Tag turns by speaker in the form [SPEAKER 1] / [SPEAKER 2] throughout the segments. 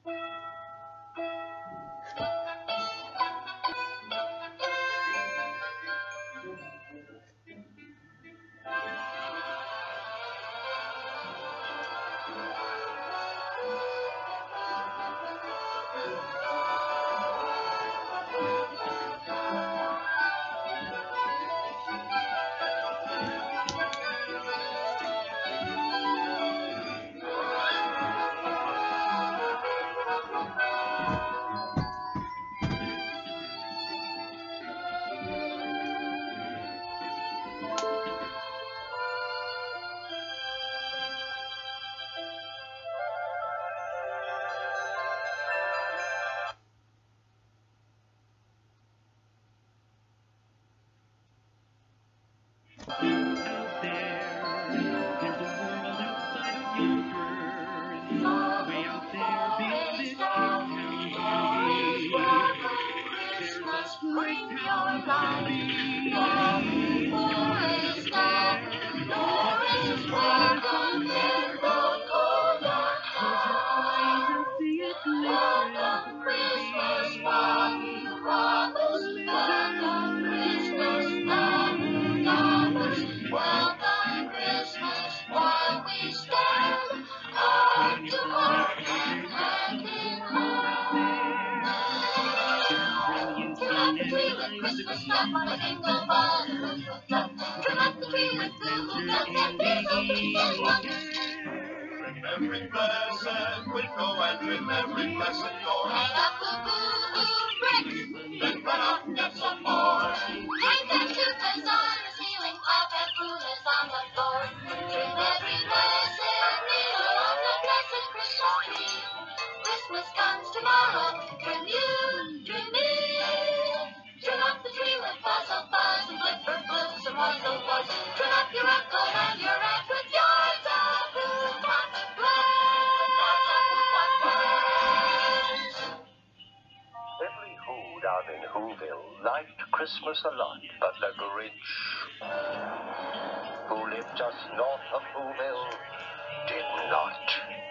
[SPEAKER 1] Every blessed window and trim every blessed door. Hang up bricks, then run out and get some more. Hang them toothpicks on the ceiling, pop and rulers on the floor. Trim every blessed needle on the blessed Christmas tree. Christmas comes tomorrow, trim you, trim me. Trim up the tree with puzzle buzz and flipper blues and muzzle buzz. Trim up your uncle and your aunt with yards of blue pop.
[SPEAKER 2] Every Who down in Whoville liked Christmas a lot, but the Grinch, who lived just north of Whoville, did not.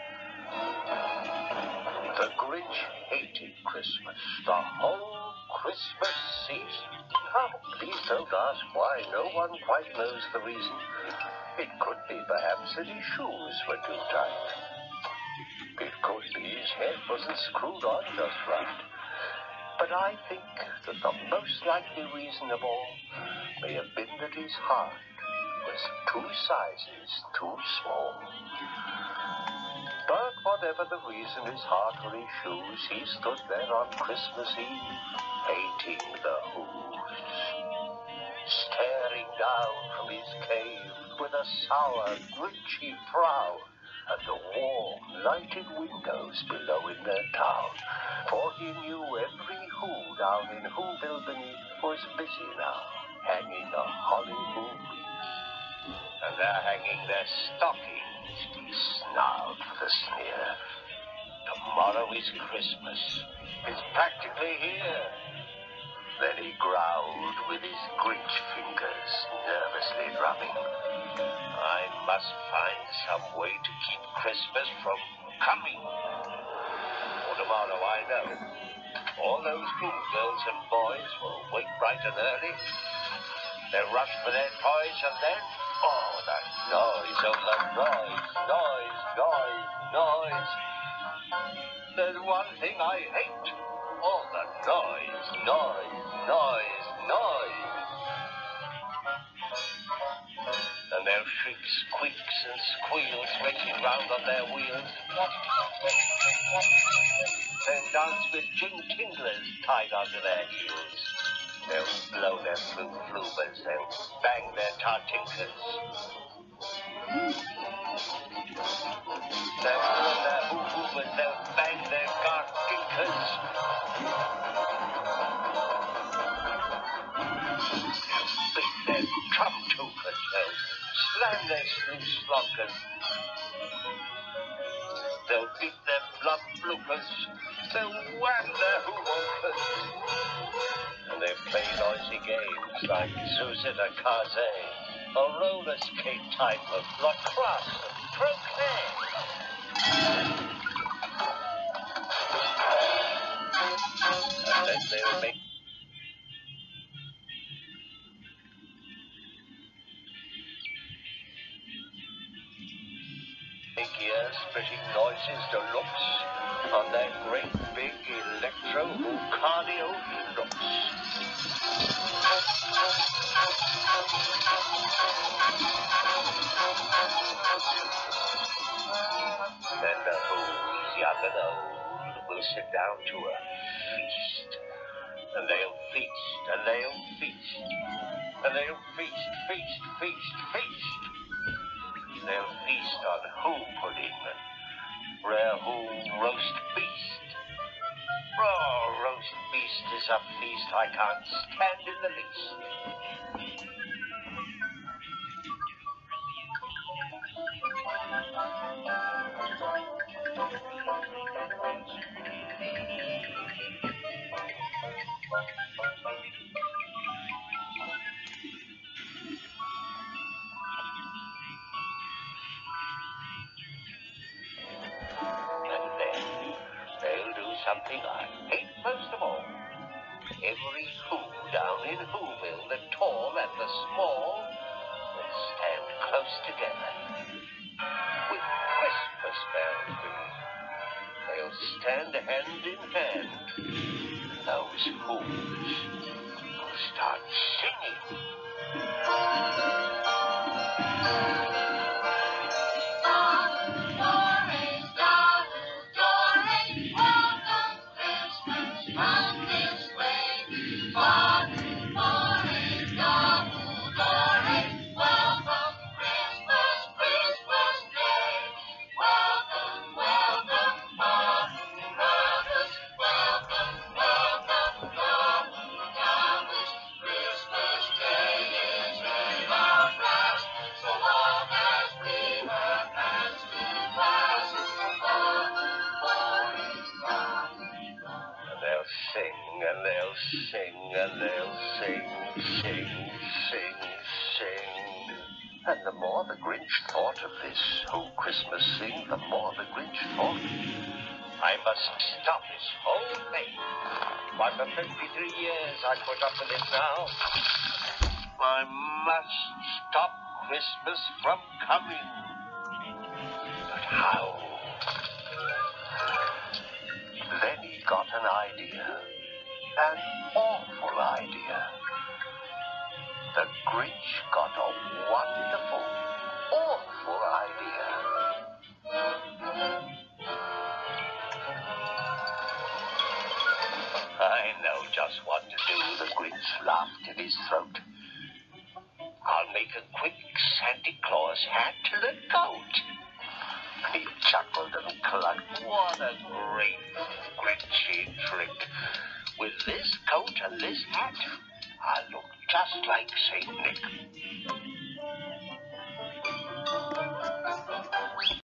[SPEAKER 2] The Grinch hated Christmas, the whole Christmas season. Oh, please don't ask why. No one quite knows the reason. It could be perhaps that his shoes were too tight. It could be his head wasn't screwed on just right. But I think that the most likely reason of all may have been that his heart was 2 sizes too small. But whatever the reason, his heart or his shoes, he stood there on Christmas Eve, hating the Who's, staring down from his cave with a sour, grinchy frown at the warm, lighted windows below in their town. For he knew every Who down in Whoville beneath was busy now, hanging a holly Who wreath. And they're hanging their stockings, he snarled with a sneer. Tomorrow is Christmas. It's practically here. Then he growled with his Grinch fingers, nervously drumming. I must find some way to keep Christmas from coming. For tomorrow, I know, all those Who girls and boys will wake bright and early. They'll rush for their toys and then, oh, the noise of the noise. There's one thing I hate. All the noise. And their shrieks, squeaks, and squeals racing round on their wheels. They'll dance with jinglers tied onto their heels. They'll blow their flubers, they'll bang their tartinkers. They'll blow their hoo-hoovers, they'll bang their gardinkers. They'll beat their drum-tookers, they'll slam their sloggers. They'll beat their blood-bloopers, they'll wham their hoo-hookers. And they play noisy games like Suzette Kaze, a roller skate type of lacrosse and croquet. make ear-splitting noises deluxe on their great big electro-cardio looks. Then the Who's, young and old, will sit down to a feast. And they'll feast, and they'll feast, and they'll feast, feast, feast, feast. They'll feast on Who pudding and rare Who roast beast. Raw roast beast is a feast I can't stand in the least. And then they'll do something I hate most of all. Every Who down in Whoville, the tall and the small, will stand close together with Christmas bells ringing. They'll stand hand in hand. Those Who's will start singing. Sing, and they'll sing, and they'll sing, sing, sing, sing. And the more the Grinch thought of this whole Christmas thing, the more the Grinch thought, I must stop this whole thing. Why, for 53 years I put up with it now. I must stop Christmas from coming. But how? Then he got an idea. An awful idea. The Grinch got a wonderful, awful idea. I know just what to do, the Grinch laughed in his throat. I'll make a quick Santa Claus hat to the goat. He chuckled and clucked. What a great Grinchy trick. With this coat and this hat, I look just like Saint Nick.